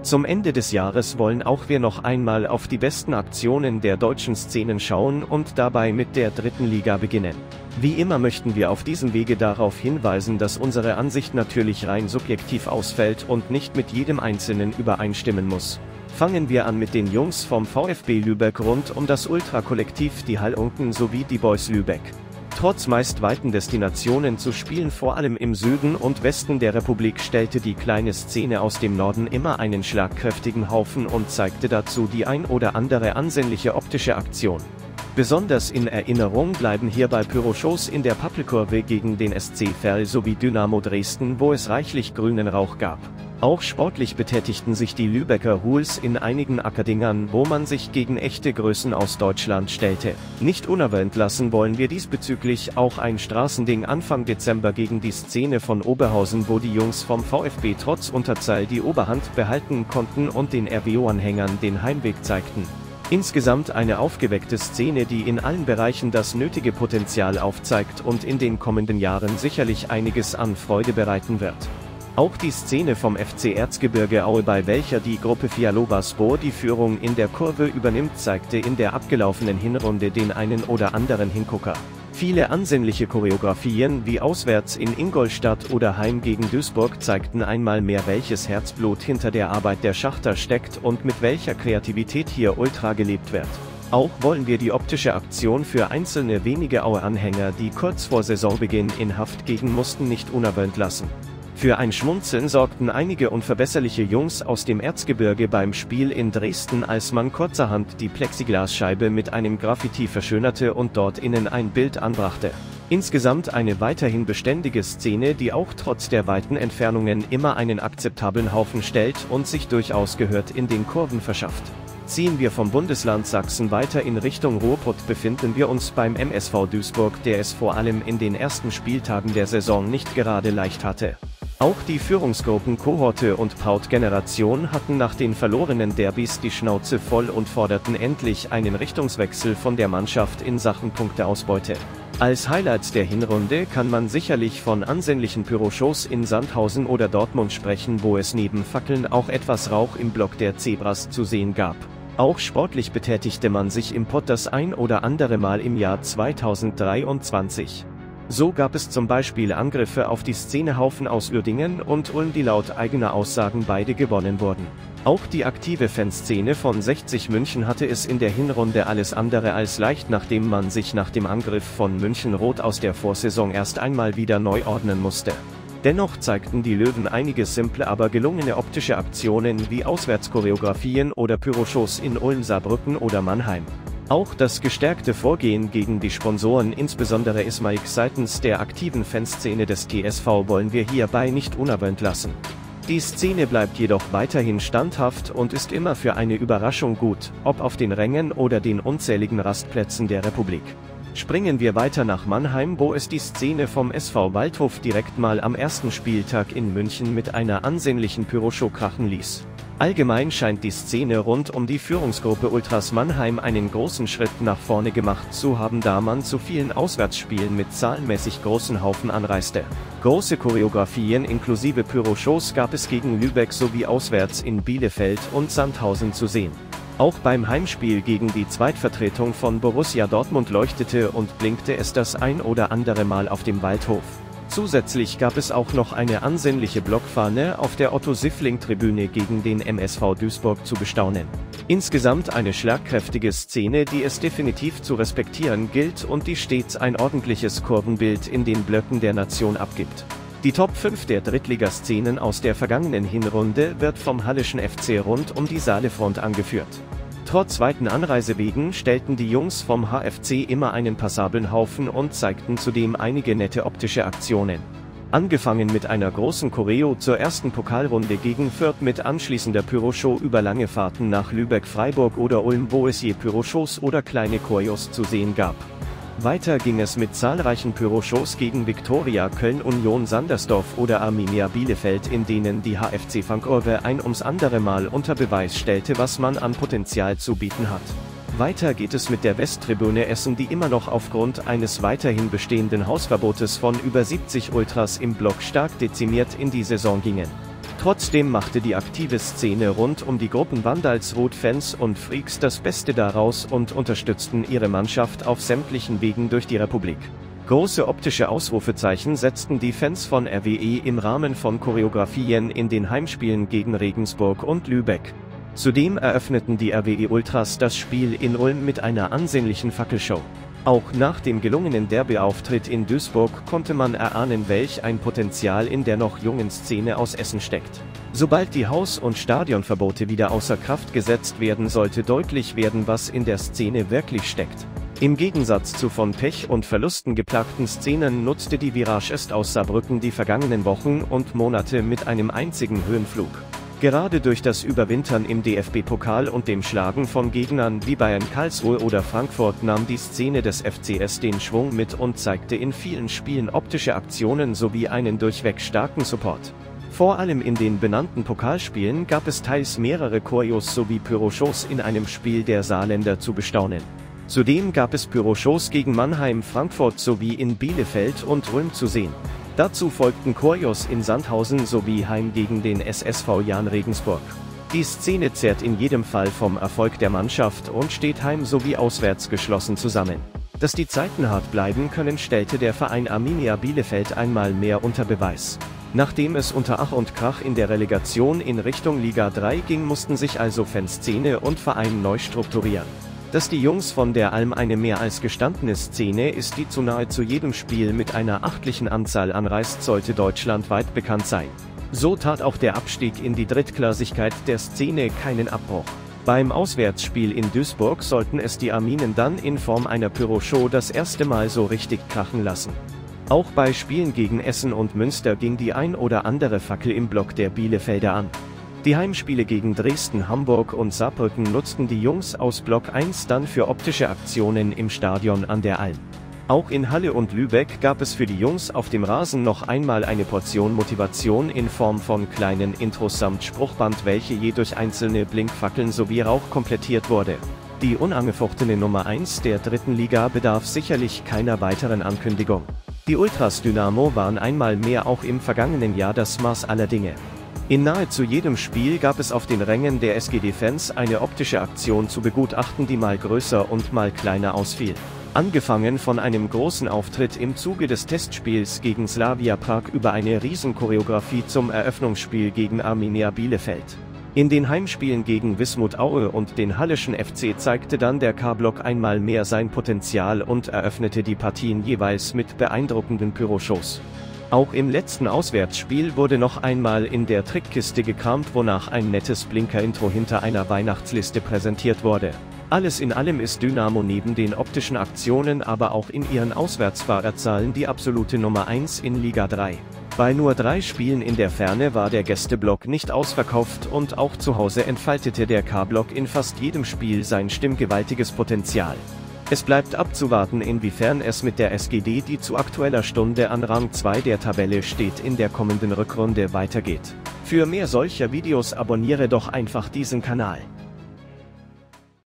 Zum Ende des Jahres wollen auch wir noch einmal auf die besten Aktionen der deutschen Szenen schauen und dabei mit der dritten Liga beginnen. Wie immer möchten wir auf diesem Wege darauf hinweisen, dass unsere Ansicht natürlich rein subjektiv ausfällt und nicht mit jedem Einzelnen übereinstimmen muss. Fangen wir an mit den Jungs vom VfB Lübeck rund um das Ultra-Kollektiv die Halunken sowie die Boys Lübeck. Trotz meist weiten Destinationen zu spielen, vor allem im Süden und Westen der Republik, stellte die kleine Szene aus dem Norden immer einen schlagkräftigen Haufen und zeigte dazu die ein oder andere ansehnliche optische Aktion. Besonders in Erinnerung bleiben hierbei Pyroshows in der Pappelkurve gegen den SC Verl sowie Dynamo Dresden, wo es reichlich grünen Rauch gab. Auch sportlich betätigten sich die Lübecker Hools in einigen Ackerdingern, wo man sich gegen echte Größen aus Deutschland stellte. Nicht unerwähnt lassen wollen wir diesbezüglich auch ein Straßending Anfang Dezember gegen die Szene von Oberhausen, wo die Jungs vom VfB trotz Unterzahl die Oberhand behalten konnten und den RWO-Anhängern den Heimweg zeigten. Insgesamt eine aufgeweckte Szene, die in allen Bereichen das nötige Potenzial aufzeigt und in den kommenden Jahren sicherlich einiges an Freude bereiten wird. Auch die Szene vom FC Erzgebirge Aue, bei welcher die Gruppe Fialovaspor die Führung in der Kurve übernimmt, zeigte in der abgelaufenen Hinrunde den einen oder anderen Hingucker. Viele ansehnliche Choreografien wie auswärts in Ingolstadt oder heim gegen Duisburg zeigten einmal mehr, welches Herzblut hinter der Arbeit der Schachter steckt und mit welcher Kreativität hier ultra gelebt wird. Auch wollen wir die optische Aktion für einzelne wenige Aue-Anhänger, die kurz vor Saisonbeginn in Haft gehen mussten, nicht unerwähnt lassen. Für ein Schmunzeln sorgten einige unverbesserliche Jungs aus dem Erzgebirge beim Spiel in Dresden, als man kurzerhand die Plexiglasscheibe mit einem Graffiti verschönerte und dort innen ein Bild anbrachte. Insgesamt eine weiterhin beständige Szene, die auch trotz der weiten Entfernungen immer einen akzeptablen Haufen stellt und sich durchaus Gehör in den Kurven verschafft. Ziehen wir vom Bundesland Sachsen weiter in Richtung Ruhrpott, befinden wir uns beim MSV Duisburg, der es vor allem in den ersten Spieltagen der Saison nicht gerade leicht hatte. Auch die Führungsgruppen Kohorte und Braut-Generation hatten nach den verlorenen Derbys die Schnauze voll und forderten endlich einen Richtungswechsel von der Mannschaft in Sachen Punkteausbeute. Als Highlights der Hinrunde kann man sicherlich von ansehnlichen Pyroshows in Sandhausen oder Dortmund sprechen, wo es neben Fackeln auch etwas Rauch im Block der Zebras zu sehen gab. Auch sportlich betätigte man sich im Pott das ein oder andere Mal im Jahr 2023. So gab es zum Beispiel Angriffe auf die Szenehaufen aus Uerdingen und Ulm, die laut eigener Aussagen beide gewonnen wurden. Auch die aktive Fanszene von 60 München hatte es in der Hinrunde alles andere als leicht, nachdem man sich nach dem Angriff von München Rot aus der Vorsaison erst einmal wieder neu ordnen musste. Dennoch zeigten die Löwen einige simple, aber gelungene optische Aktionen wie Auswärtschoreografien oder Pyroshows in Ulm, Saarbrücken oder Mannheim. Auch das gestärkte Vorgehen gegen die Sponsoren, insbesondere Ismaik seitens der aktiven Fanszene des TSV, wollen wir hierbei nicht unerwähnt lassen. Die Szene bleibt jedoch weiterhin standhaft und ist immer für eine Überraschung gut, ob auf den Rängen oder den unzähligen Rastplätzen der Republik. Springen wir weiter nach Mannheim, wo es die Szene vom SV Waldhof direkt mal am ersten Spieltag in München mit einer ansehnlichen Pyroshow krachen ließ. Allgemein scheint die Szene rund um die Führungsgruppe Ultras Mannheim einen großen Schritt nach vorne gemacht zu haben, da man zu vielen Auswärtsspielen mit zahlenmäßig großen Haufen anreiste. Große Choreografien inklusive Pyroshows gab es gegen Lübeck sowie auswärts in Bielefeld und Sandhausen zu sehen. Auch beim Heimspiel gegen die Zweitvertretung von Borussia Dortmund leuchtete und blinkte es das ein oder andere Mal auf dem Waldhof. Zusätzlich gab es auch noch eine ansehnliche Blockfahne auf der Otto-Siffling-Tribüne gegen den MSV Duisburg zu bestaunen. Insgesamt eine schlagkräftige Szene, die es definitiv zu respektieren gilt und die stets ein ordentliches Kurvenbild in den Blöcken der Nation abgibt. Die Top 5 der Drittligaszenen aus der vergangenen Hinrunde wird vom Halleschen FC rund um die Saalefront angeführt. Trotz weiten Anreisewegen stellten die Jungs vom HFC immer einen passablen Haufen und zeigten zudem einige nette optische Aktionen. Angefangen mit einer großen Choreo zur ersten Pokalrunde gegen Fürth mit anschließender Pyroshow über lange Fahrten nach Lübeck, Freiburg oder Ulm, wo es je Pyroshows oder kleine Choreos zu sehen gab. Weiter ging es mit zahlreichen Pyroshows gegen Viktoria Köln, Union Sandersdorf oder Arminia Bielefeld, in denen die HFC Fankurve ein ums andere Mal unter Beweis stellte, was man an Potenzial zu bieten hat. Weiter geht es mit der Westtribüne Essen, die immer noch aufgrund eines weiterhin bestehenden Hausverbotes von über 70 Ultras im Block stark dezimiert in die Saison gingen. Trotzdem machte die aktive Szene rund um die Gruppen Vandals, Rot-Fans und Freaks das Beste daraus und unterstützten ihre Mannschaft auf sämtlichen Wegen durch die Republik. Große optische Ausrufezeichen setzten die Fans von RWE im Rahmen von Choreografien in den Heimspielen gegen Regensburg und Lübeck. Zudem eröffneten die RWE Ultras das Spiel in Ulm mit einer ansehnlichen Fackelshow. Auch nach dem gelungenen Derbyauftritt in Duisburg konnte man erahnen, welch ein Potenzial in der noch jungen Szene aus Essen steckt. Sobald die Haus- und Stadionverbote wieder außer Kraft gesetzt werden, sollte deutlich werden, was in der Szene wirklich steckt. Im Gegensatz zu von Pech und Verlusten geplagten Szenen nutzte die Virage Est aus Saarbrücken die vergangenen Wochen und Monate mit einem einzigen Höhenflug. Gerade durch das Überwintern im DFB-Pokal und dem Schlagen von Gegnern wie Bayern, Karlsruhe oder Frankfurt nahm die Szene des FCS den Schwung mit und zeigte in vielen Spielen optische Aktionen sowie einen durchweg starken Support. Vor allem in den benannten Pokalspielen gab es teils mehrere Choreos sowie Pyroshows in einem Spiel der Saarländer zu bestaunen. Zudem gab es Pyroshows gegen Mannheim, Frankfurt sowie in Bielefeld und Ulm zu sehen. Dazu folgten Choreos in Sandhausen sowie heim gegen den SSV Jahn Regensburg. Die Szene zehrt in jedem Fall vom Erfolg der Mannschaft und steht heim sowie auswärts geschlossen zusammen. Dass die Zeiten hart bleiben können, stellte der Verein Arminia Bielefeld einmal mehr unter Beweis. Nachdem es unter Ach und Krach in der Relegation in Richtung Liga 3 ging, mussten sich also Fanszene und Verein neu strukturieren. Dass die Jungs von der Alm eine mehr als gestandene Szene ist, die zu nahezu jedem Spiel mit einer achtlichen Anzahl anreist, sollte deutschlandweit bekannt sein. So tat auch der Abstieg in die Drittklassigkeit der Szene keinen Abbruch. Beim Auswärtsspiel in Duisburg sollten es die Arminen dann in Form einer Pyroshow das erste Mal so richtig krachen lassen. Auch bei Spielen gegen Essen und Münster ging die ein oder andere Fackel im Block der Bielefelder an. Die Heimspiele gegen Dresden, Hamburg und Saarbrücken nutzten die Jungs aus Block 1 dann für optische Aktionen im Stadion an der Alm. Auch in Halle und Lübeck gab es für die Jungs auf dem Rasen noch einmal eine Portion Motivation in Form von kleinen Intros samt Spruchband, welche je durch einzelne Blinkfackeln sowie Rauch komplettiert wurde. Die unangefochtene Nummer 1 der dritten Liga bedarf sicherlich keiner weiteren Ankündigung. Die Ultras Dynamo waren einmal mehr auch im vergangenen Jahr das Maß aller Dinge. In nahezu jedem Spiel gab es auf den Rängen der SGD-Fans eine optische Aktion zu begutachten, die mal größer und mal kleiner ausfiel. Angefangen von einem großen Auftritt im Zuge des Testspiels gegen Slavia Prag über eine Riesenchoreografie zum Eröffnungsspiel gegen Arminia Bielefeld. In den Heimspielen gegen Wismut Aue und den Halleschen FC zeigte dann der K-Block einmal mehr sein Potenzial und eröffnete die Partien jeweils mit beeindruckenden Pyroshows. Auch im letzten Auswärtsspiel wurde noch einmal in der Trickkiste gekramt, wonach ein nettes Blinker-Intro hinter einer Weihnachtsliste präsentiert wurde. Alles in allem ist Dynamo neben den optischen Aktionen aber auch in ihren Auswärtsfahrerzahlen die absolute Nummer 1 in Liga 3. Bei nur 3 Spielen in der Ferne war der Gästeblock nicht ausverkauft und auch zu Hause entfaltete der K-Block in fast jedem Spiel sein stimmgewaltiges Potenzial. Es bleibt abzuwarten, inwiefern es mit der SGD, die zu aktueller Stunde an Rang 2 der Tabelle steht, in der kommenden Rückrunde weitergeht. Für mehr solcher Videos abonniere doch einfach diesen Kanal.